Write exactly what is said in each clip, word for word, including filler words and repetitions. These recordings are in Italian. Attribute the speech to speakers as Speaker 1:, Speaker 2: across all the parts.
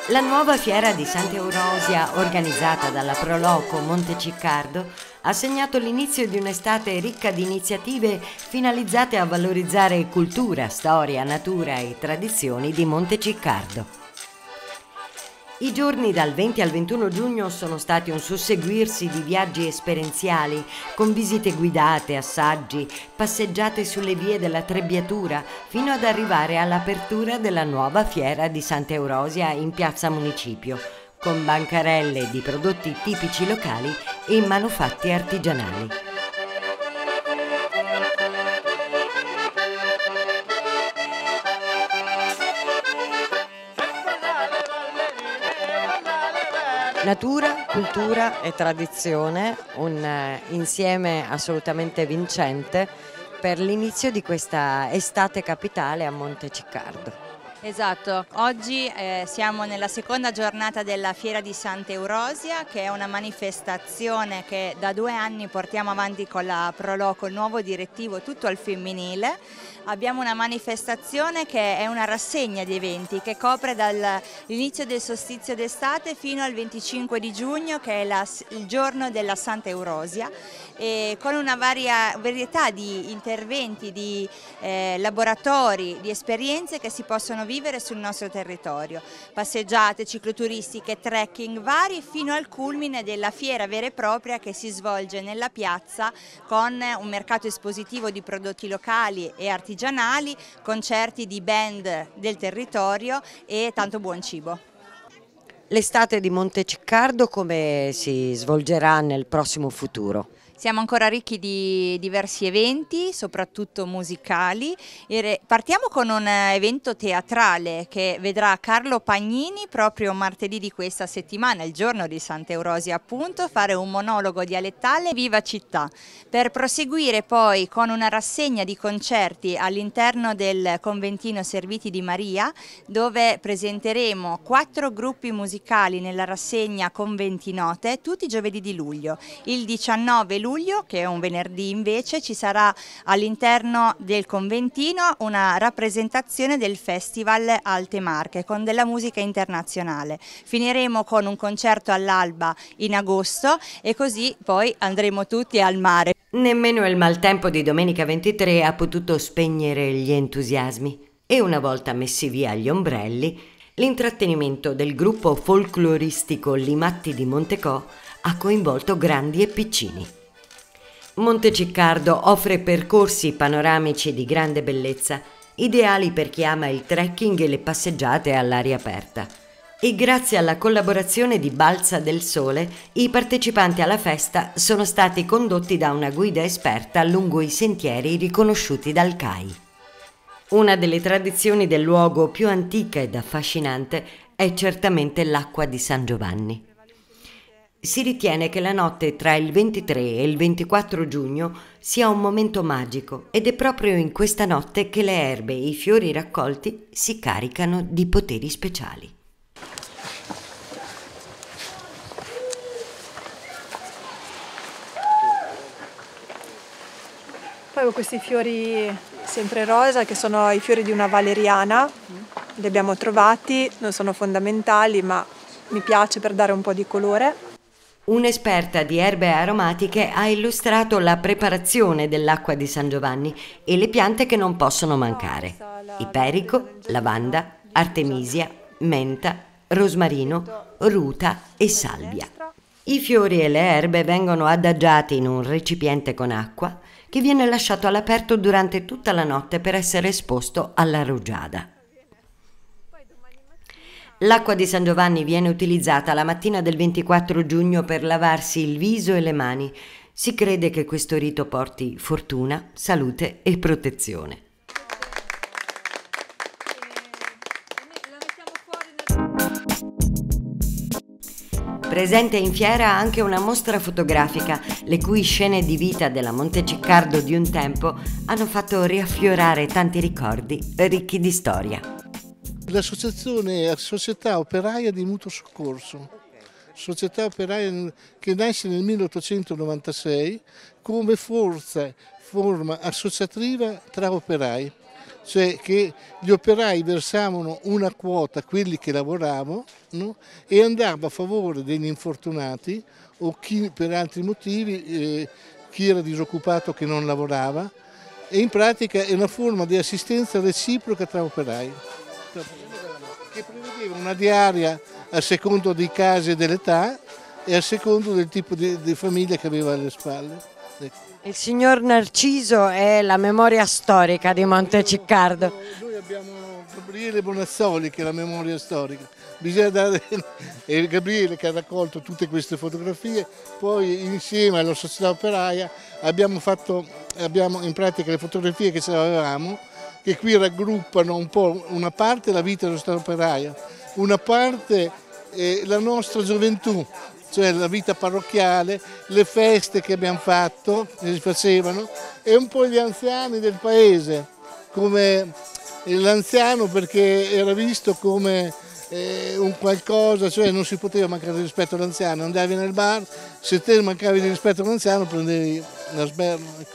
Speaker 1: La nuova fiera di Sant'Eurosia, organizzata dalla Proloco Monteciccardo, ha segnato l'inizio di un'estate ricca di iniziative finalizzate a valorizzare cultura, storia, natura e tradizioni di Monteciccardo. I giorni dal venti al ventuno giugno sono stati un susseguirsi di viaggi esperienziali con visite guidate, assaggi, passeggiate sulle vie della Trebbiatura fino ad arrivare all'apertura della nuova fiera di Sant'Eurosia in Piazza Municipio, con bancarelle di prodotti tipici locali e manufatti artigianali. Natura, cultura e tradizione, un eh, insieme assolutamente vincente per l'inizio di questa estate capitale a Monteciccardo.
Speaker 2: Esatto, oggi eh, siamo nella seconda giornata della Fiera di Sant'Eurosia, che è una manifestazione che da due anni portiamo avanti con la Proloco, il nuovo direttivo tutto al femminile. Abbiamo una manifestazione che è una rassegna di eventi che copre dall'inizio del solstizio d'estate fino al venticinque di giugno, che è la, il giorno della Sant'Eurosia, e con una varia, varietà di interventi, di eh, laboratori, di esperienze che si possono vivere sul nostro territorio. Passeggiate, cicloturistiche, trekking vari fino al culmine della fiera vera e propria che si svolge nella piazza con un mercato espositivo di prodotti locali e artigianali, concerti di band del territorio e tanto buon cibo.
Speaker 1: L'estate di Monteciccardo come si svolgerà nel prossimo futuro?
Speaker 2: Siamo ancora ricchi di diversi eventi, soprattutto musicali. Partiamo con un evento teatrale che vedrà Carlo Pagnini proprio martedì di questa settimana, il giorno di Sant'Eurosia appunto, fare un monologo dialettale Viva Città, per proseguire poi con una rassegna di concerti all'interno del conventino Serviti di Maria, dove presenteremo quattro gruppi musicali nella rassegna Conventinote tutti i giovedì di luglio. Il diciannove luglio, che è un venerdì invece, ci sarà all'interno del conventino una rappresentazione del Festival Alte Marche con della musica internazionale. Finiremo con un concerto all'alba in agosto e così poi andremo tutti al mare.
Speaker 1: Nemmeno il maltempo di domenica ventitré ha potuto spegnere gli entusiasmi e una volta messi via gli ombrelli, l'intrattenimento del gruppo folcloristico Limatti di Montecò ha coinvolto grandi e piccini. Monteciccardo offre percorsi panoramici di grande bellezza, ideali per chi ama il trekking e le passeggiate all'aria aperta. E grazie alla collaborazione di Balza del Sole, i partecipanti alla festa sono stati condotti da una guida esperta lungo i sentieri riconosciuti dal C A I. Una delle tradizioni del luogo più antica ed affascinante è certamente l'acqua di San Giovanni. Si ritiene che la notte tra il ventitré e il ventiquattro giugno sia un momento magico ed è proprio in questa notte che le erbe e i fiori raccolti si caricano di poteri speciali.
Speaker 3: Poi ho questi fiori sempre rosa che sono i fiori di una valeriana, li abbiamo trovati, non sono fondamentali ma mi piace per dare un po' di colore.
Speaker 1: Un'esperta di erbe aromatiche ha illustrato la preparazione dell'acqua di San Giovanni e le piante che non possono mancare: iperico, lavanda, artemisia, menta, rosmarino, ruta e salvia. I fiori e le erbe vengono adagiati in un recipiente con acqua che viene lasciato all'aperto durante tutta la notte per essere esposto alla rugiada. L'acqua di San Giovanni viene utilizzata la mattina del ventiquattro giugno per lavarsi il viso e le mani. Si crede che questo rito porti fortuna, salute e protezione. Presente in fiera anche una mostra fotografica, le cui scene di vita della Monteciccardo di un tempo hanno fatto riaffiorare tanti ricordi ricchi di storia.
Speaker 4: L'associazione è Società Operaia di Mutuo Soccorso, società operaia che nasce nel milleottocentonovantasei come forza, forma associativa tra operai. cioè che gli operai versavano una quota, quelli che lavoravano, no? E andava a favore degli infortunati o chi per altri motivi, eh, chi era disoccupato che non lavorava, e in pratica è una forma di assistenza reciproca tra operai, che prevedeva una diaria a secondo dei casi e dell'età e a secondo del tipo di, di famiglia che aveva alle spalle. Ecco.
Speaker 1: Il signor Narciso è la memoria storica di Monteciccardo.
Speaker 4: Noi abbiamo Gabriele Bonazzoli che è la memoria storica. Bisogna dare, e Gabriele che ha raccolto tutte queste fotografie, poi insieme alla società operaia abbiamo fatto, abbiamo in pratica le fotografie che ce avevamo, che qui raggruppano un po' una parte la vita della società operaia, una parte eh, la nostra gioventù, cioè la vita parrocchiale, le feste che abbiamo fatto, che si facevano, e un po' gli anziani del paese, come l'anziano perché era visto come eh, un qualcosa, cioè non si poteva mancare di rispetto all'anziano, andavi nel bar, se te mancavi di rispetto all'anziano prendevi la sberla. Ecco.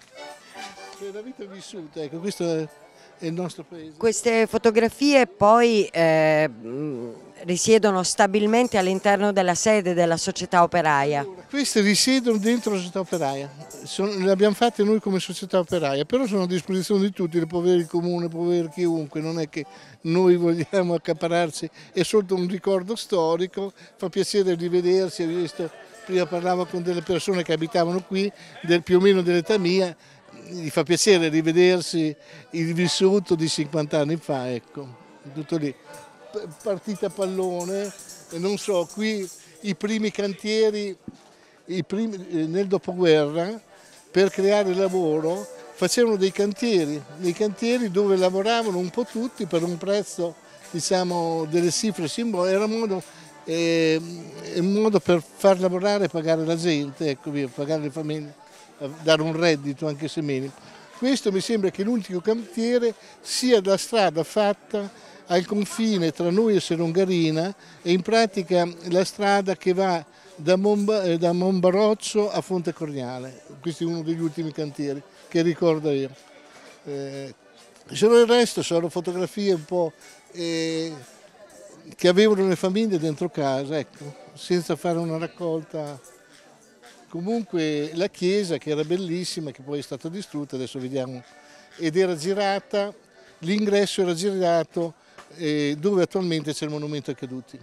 Speaker 4: Cioè, la vita vissuta, ecco, questo è il nostro paese.
Speaker 1: Queste fotografie poi eh, risiedono stabilmente all'interno della sede della società operaia.
Speaker 4: Allora, queste risiedono dentro la società operaia, sono, le abbiamo fatte noi come società operaia, però sono a disposizione di tutti, le può avere il comune, può avere chiunque, non è che noi vogliamo accapararci, è solo un ricordo storico, fa piacere rivedersi, ho visto, prima parlavo con delle persone che abitavano qui, del, più o meno dell'età mia, gli fa piacere rivedersi il vissuto di cinquanta anni fa, ecco, tutto lì. Partita pallone, non so, qui i primi cantieri i primi, nel dopoguerra per creare lavoro facevano dei cantieri, dei cantieri dove lavoravano un po' tutti per un prezzo, diciamo, delle cifre simboliche, era un modo, eh, un modo per far lavorare e pagare la gente, ecco via, pagare le famiglie, dare un reddito anche se minimo. Questo mi sembra che l'ultimo cantiere sia la strada fatta al confine tra noi e Serongarina e in pratica la strada che va da, Monba, da Monbaroccio a Fonte Corniale. Questo è uno degli ultimi cantieri che ricordo io. Eh, solo il resto sono fotografie un po' eh, che avevano le famiglie dentro casa, ecco, senza fare una raccolta. Comunque la chiesa, che era bellissima, che poi è stata distrutta, adesso vediamo, ed era girata, l'ingresso era girato eh, dove attualmente c'è il monumento ai caduti.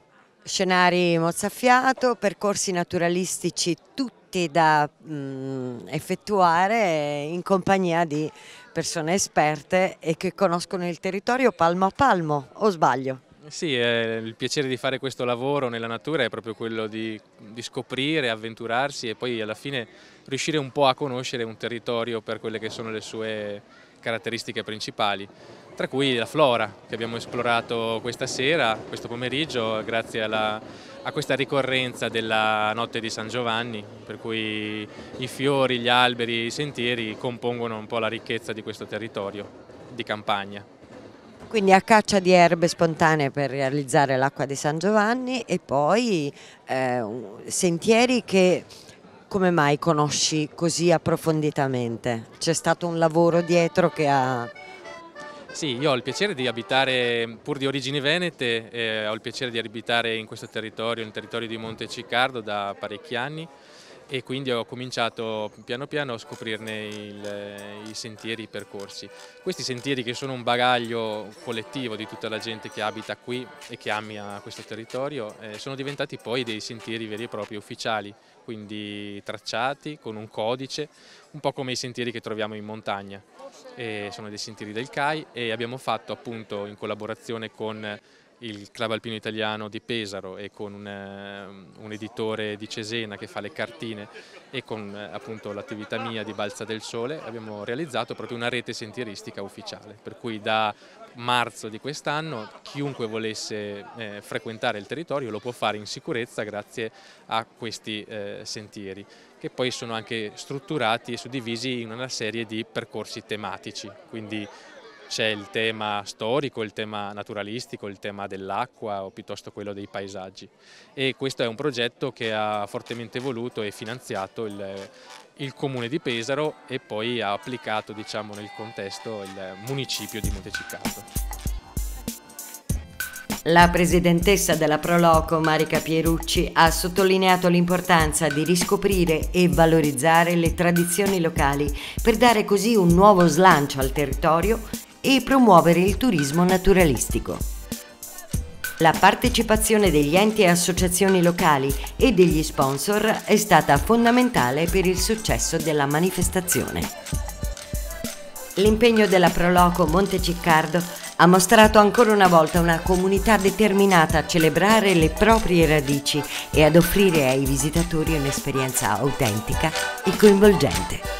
Speaker 1: Scenari mozzafiato, percorsi naturalistici tutti da mh, effettuare in compagnia di persone esperte e che conoscono il territorio palmo a palmo, o sbaglio?
Speaker 5: Sì, eh, il piacere di fare questo lavoro nella natura è proprio quello di, di scoprire, avventurarsi e poi alla fine riuscire un po' a conoscere un territorio per quelle che sono le sue caratteristiche principali, tra cui la flora che abbiamo esplorato questa sera, questo pomeriggio, grazie alla, a questa ricorrenza della notte di San Giovanni, per cui i fiori, gli alberi, i sentieri compongono un po' la ricchezza di questo territorio di campagna.
Speaker 1: Quindi a caccia di erbe spontanee per realizzare l'acqua di San Giovanni e poi eh, sentieri che come mai conosci così approfonditamente? C'è stato un lavoro dietro che ha...
Speaker 5: Sì, io ho il piacere di abitare, pur di origini venete, eh, ho il piacere di abitare in questo territorio, nel territorio di Monteciccardo da parecchi anni e quindi ho cominciato piano piano a scoprirne il, i sentieri, i percorsi. Questi sentieri che sono un bagaglio collettivo di tutta la gente che abita qui e che ama questo territorio, eh, sono diventati poi dei sentieri veri e propri ufficiali, quindi tracciati con un codice, un po' come i sentieri che troviamo in montagna. E sono dei sentieri del C A I e abbiamo fatto appunto in collaborazione con il Club Alpino Italiano di Pesaro e con un, un editore di Cesena che fa le cartine e con appunto l'attività mia di Balza del Sole abbiamo realizzato proprio una rete sentieristica ufficiale, per cui da marzo di quest'anno chiunque volesse eh, frequentare il territorio lo può fare in sicurezza grazie a questi eh, sentieri, che poi sono anche strutturati e suddivisi in una serie di percorsi tematici, quindi c'è il tema storico, il tema naturalistico, il tema dell'acqua o piuttosto quello dei paesaggi. E questo è un progetto che ha fortemente voluto e finanziato il, il Comune di Pesaro e poi ha applicato, diciamo, nel contesto il municipio di Monteciccardo.
Speaker 1: La presidentessa della Proloco, Marica Pierucci, ha sottolineato l'importanza di riscoprire e valorizzare le tradizioni locali per dare così un nuovo slancio al territorio e promuovere il turismo naturalistico. La partecipazione degli enti e associazioni locali e degli sponsor è stata fondamentale per il successo della manifestazione. L'impegno della Proloco Monteciccardo ha mostrato ancora una volta una comunità determinata a celebrare le proprie radici e ad offrire ai visitatori un'esperienza autentica e coinvolgente.